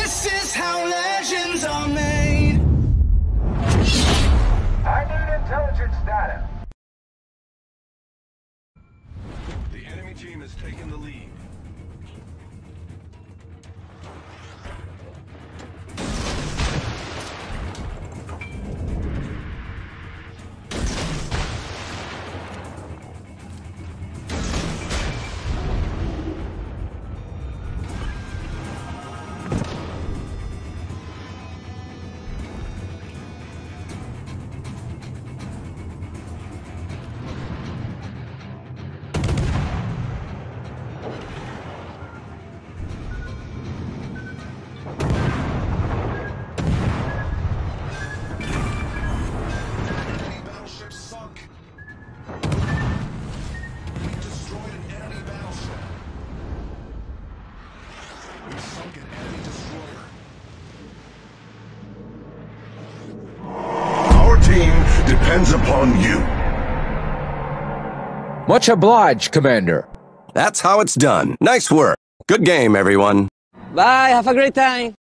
This is how legends are made. I need intelligence data. The enemy team has taken the lead. Depends upon you. Much obliged, Commander. That's how it's done. Nice work. Good game, everyone. Bye, have a great time.